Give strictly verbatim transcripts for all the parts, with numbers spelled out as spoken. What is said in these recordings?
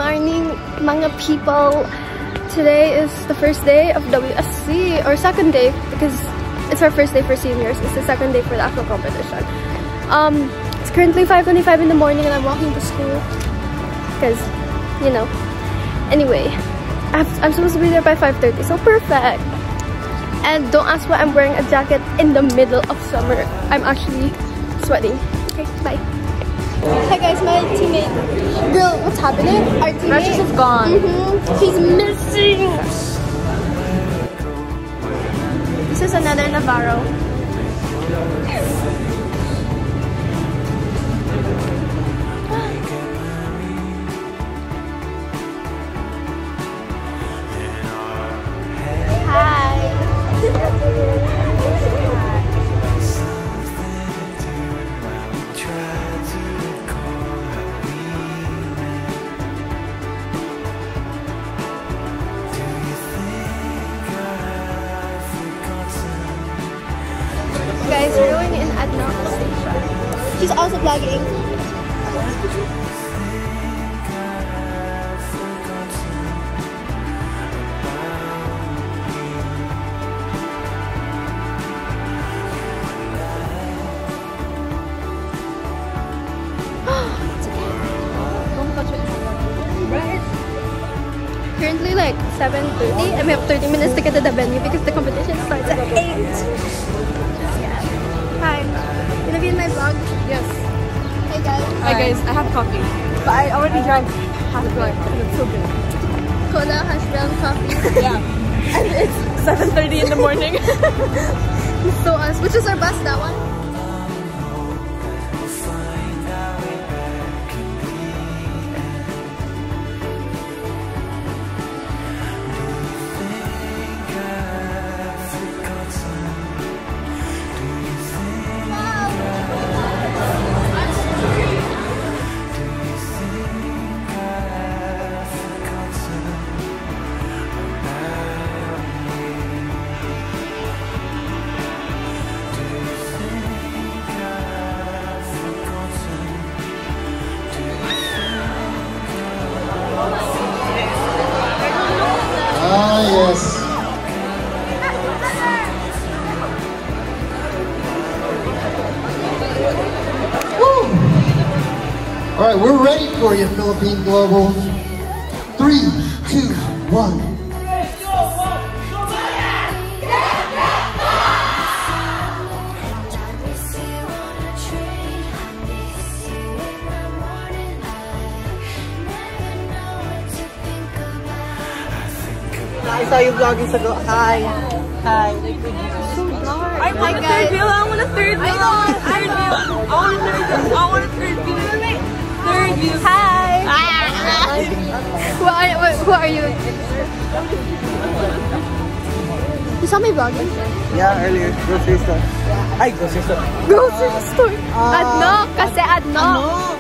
morning, mga people. Today is the first day of W S C, or second day, because it's our first day for seniors. It's the second day for the actual competition. Um, it's currently five twenty-five in the morning and I'm walking to school. Because, you know. Anyway, I have, I'm supposed to be there by five thirty, so perfect. And don't ask why I'm wearing a jacket in the middle of summer. I'm actually sweating. Okay, bye. Hi guys, my teammate. Girl, what's happening? Our teammate Precious is gone. Mm-hmm. She's missing. This is another Navarro. Guys, we're going in Adno station. She's also vlogging. Currently like seven thirty and we have thirty minutes to get to the venue because the competition starts at eight. Hi. You gonna be in my vlog? Yes. Hey guys. Hi guys, I have coffee. But I already drank hash brown and it's so good. Cola, hash brown, coffee. Yeah. And it's seven thirty in the morning. So us. Which is our bus, that one? Ah, yes. Woo! All right, we're ready for you, Philippine Global. Three, two, one. I saw you vlogging so go. Hi. Hi. So dark. I want a third wheel. I want a third wheel. I want a third wheel. I want a third wheel. I want a third wheel. Third wheel. Hi. Who are, who are you? You saw me vlogging? Yeah, earlier. Grocery store. Ay, grocery store. Grocery store. Uh, Adno. Kasi Adno. Ano?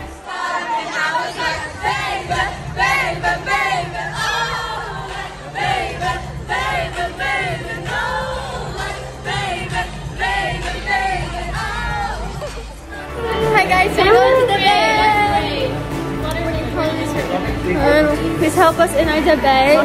Hi guys, we're going to the debate. Um, please help us in our debate.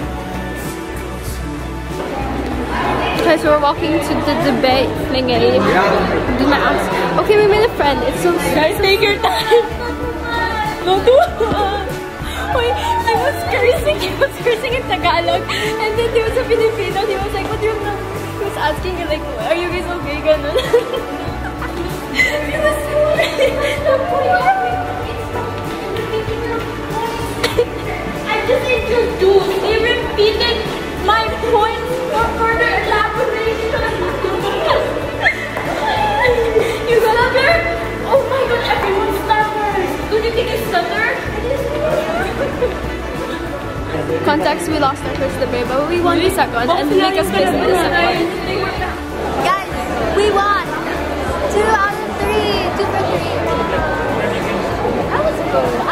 Guys, we're walking to the debate thing. Do my ass. Okay, we made a friend. It's so guys, take your time. No, do Wait, he was cursing. He was cursing in Tagalog, and then there was a Filipino. He was like, "What do you know?" He was asking, like, "Are you guys okay?" Ganun. He was I just introduced. He repeated my points for further elaboration. You got up there? Oh my god, everyone stutters. Don't you think it's stutter? Context, we lost our first debate, but we won the second, and Lucas placed in the second. Guys, we won! Two out of three! Two for three! That was good. I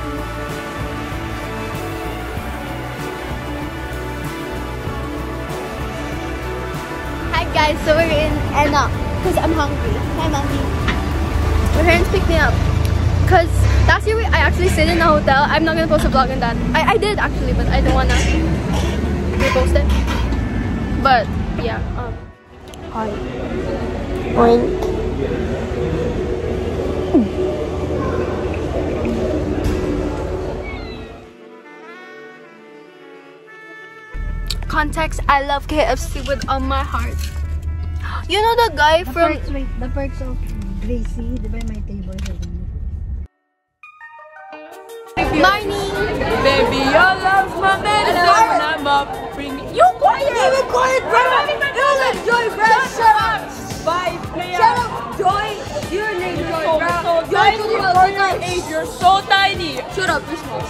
Hi guys, so we're in Enna because I'm hungry. Hi Mommy. We're here to pick me up. Cause last year we, I actually stayed in a hotel. I'm not gonna post a vlog on that. I, I did actually, but I don't wanna repost it. But yeah, um hi. Oink. Context, I love K F C with all my heart. You know the guy The from perks, wait, the perks of Gracie, di ba my table sa Marnie. Baby, your love's my medicine when I'm up. Bring me. You quiet! You quiet, bro! You let Joy, bro! Shut up! Bye, player! Shut up, Joy! You're late, Joy, bro! You're too for your age. You're so tiny. Shut up, you're small.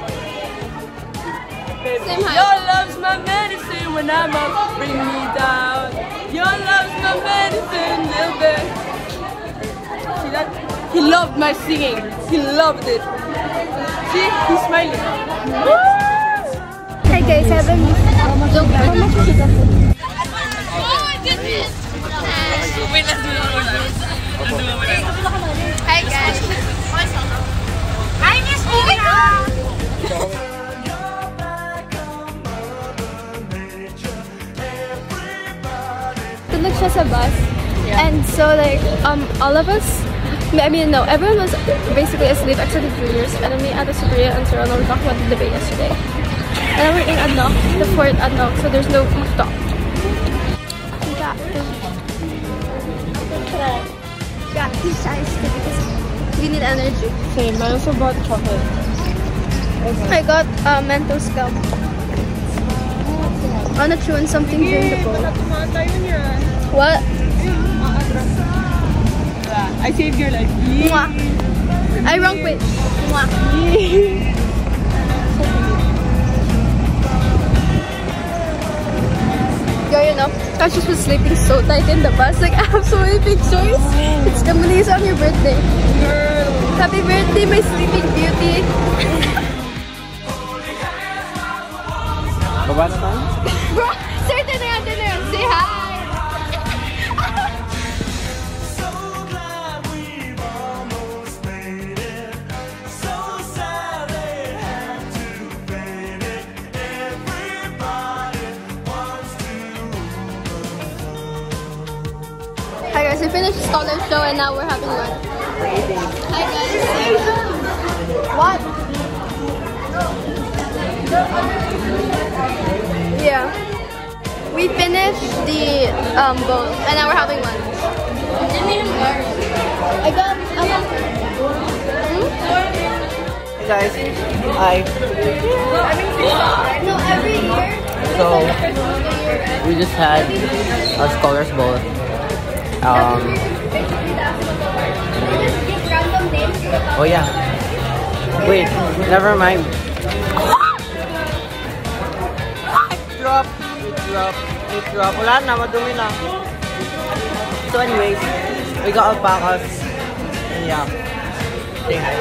Baby, Same height. your love's my medicine when I'm up. Bring me down. Your love's my medicine, little bit. See that? He loved my singing. He loved it. See? He's smiling. Hey guys, I have a new How much is it? Oh my goodness! Wait, let's do it one more time. Let's do it one more time. Hi guys. I miss Movie. Tulog siya sa bus. And so like, um, all of us, I mean, no, everyone was basically asleep except the juniors. And then me, Ate Sabria, and Sir Ronald were talking about the debate yesterday. And then we're in Adnoc, the fourth Adnoc, so there's no rooftop. Yeah. Yeah, he's iced because we need energy. Same, I also bought chocolate. I got uh, Mentos gum. I wanna chew on something during the bowl. What? I saved your life. Mwah. I wrong quit. Mwah. Girl, you know, Cassius was sleeping so tight in the bus. Like, I have so many pictures. It's the Mondays on your birthday. Girl. Happy birthday, my sleeping beauty. Baba na tayo? Bro, sir, din na yan, din na yan. Say hi. Hi guys, we finished the scholar show and now we're having lunch. Hi guys. What? Yeah. We finished the um, bowl and now we're having lunch. I got a lot. Hmm? Hey guys, hi. No, every year. So, we just had a Scholars Bowl. Um, oh yeah. Wait, never mind. Drop, it drop, it drop. Wala na, madumi na. So anyways, we got alpacas. And yeah. Say hi.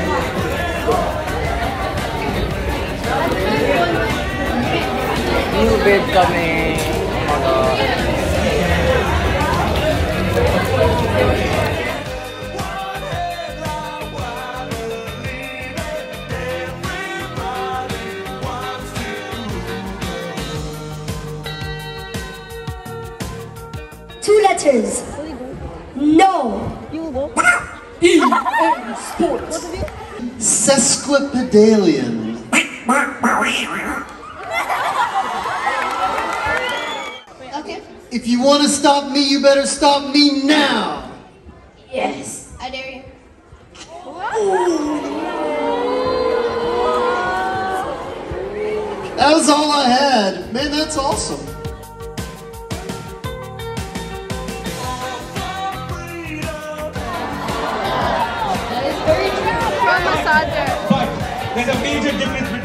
New bed kami. Oh my God. Two letters. No. Sports. Sesquipedalian. Okay. If you want to stop me, you better stop me now. Yes. I dare you. That was all I had. Man, that's awesome. Massager. There's a major difference between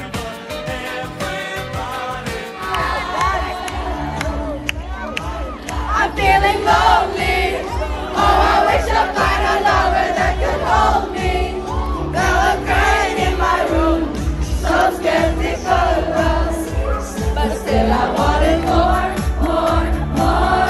I'm feeling lonely. Oh, I wish I'd find a lover that could hold me. Now I'm crying in my room, so skeptical, but still I wanted more, more, more.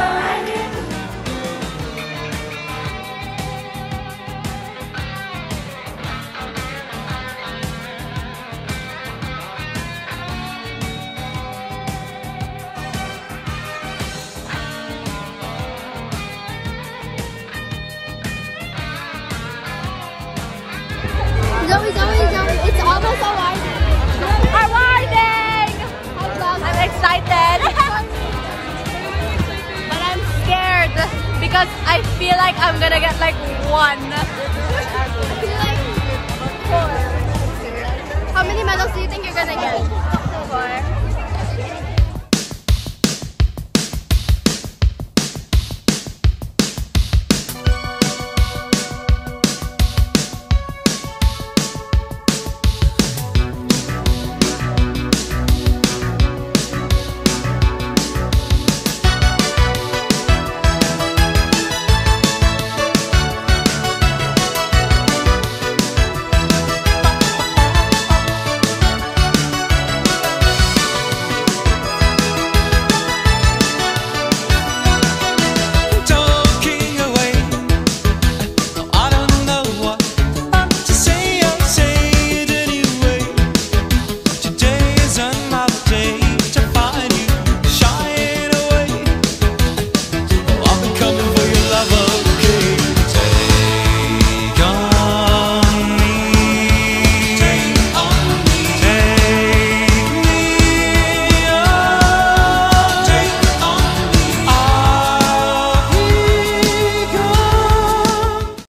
Zoe, Zoe, Zoe. It's almost a winding. We're winding! I'm excited. But I'm scared because I feel like I'm gonna get like one. I feel like four. How many medals do you think you're gonna get? Four.